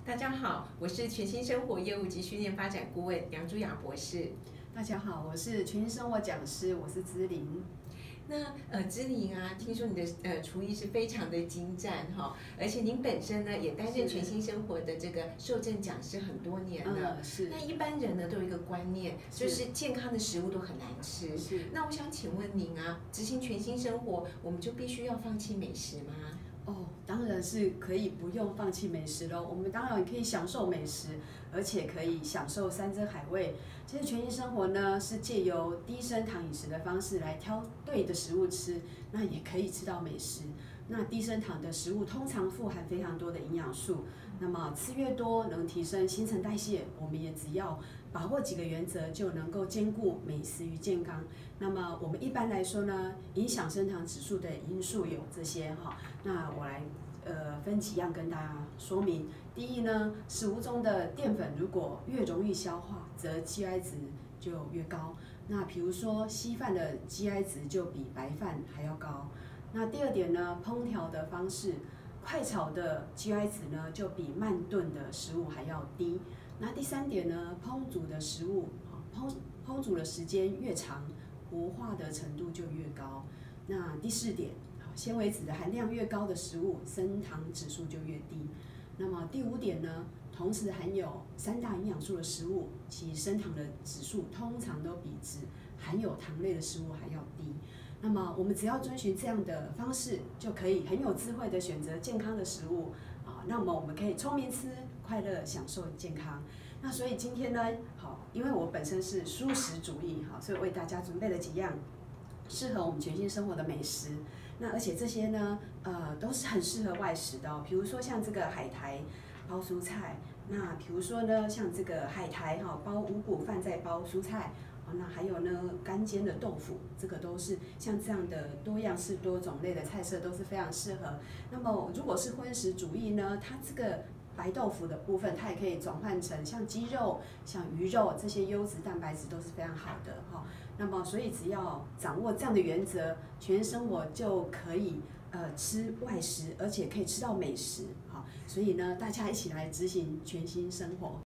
大家好，我是全新生活业务及训练发展顾问杨朱雅博士。 大家好，我是全新生活讲师，我是芝玲。 那芝玲啊，听说你的厨艺是非常的精湛哈，而且您本身呢也担任全新生活的这个受证讲师很多年了。 是。 那一般人呢都有一个观念，就是健康的食物都很难吃。 是。 那我想请问您啊，执行全新生活，我们就必须要放弃美食吗？ 哦，当然是可以不用放弃美食喽。我们当然可以享受美食，而且可以享受山珍海味。其实全新生活呢，是借由低升糖饮食的方式来挑对的食物吃，那也可以吃到美食。那低升糖的食物通常富含非常多的营养素，那么吃越多能提升新陈代谢。我们也只要把握几个原则，就能够兼顾美食与健康。那么我们一般来说呢，影响升糖指数的因素有这些哈。那我来分几样跟大家说明。第一呢，食物中的淀粉如果越容易消化，则 GI 值就越高。那比如说稀饭的 GI 值就比白饭还要高。那第二点呢，烹调的方式，快炒的 GI 值呢就比慢炖的食物还要低。那第三点呢，烹煮的食物，烹煮的时间越长，活化的程度就越高。那第四点，纤维质的含量越高的食物，升糖指数就越低。那么第五点呢，同时含有3大营养素的食物，其升糖的指数通常都比只含有糖类的食物还要低。那么我们只要遵循这样的方式，就可以很有智慧的选择健康的食物啊。那么我们可以聪明吃，快乐享受健康。那所以今天呢，因为我本身是蔬食主义所以为大家准备了几样适合我们全新生活的美食。那而且这些呢，都是很适合外食的哦。比如说像这个海苔包蔬菜，那比如说呢，像这个海苔包五谷饭再包蔬菜。那还有呢，干煎的豆腐，这个都是像这样的多样式、多种类的菜色都是非常适合。那么如果是荤食主义呢，它这个白豆腐的部分，它也可以转换成像鸡肉、像鱼肉这些优质蛋白质都是非常好的哈。那么所以只要掌握这样的原则，全生活就可以吃外食，而且可以吃到美食哈。所以呢，大家一起来执行全新生活。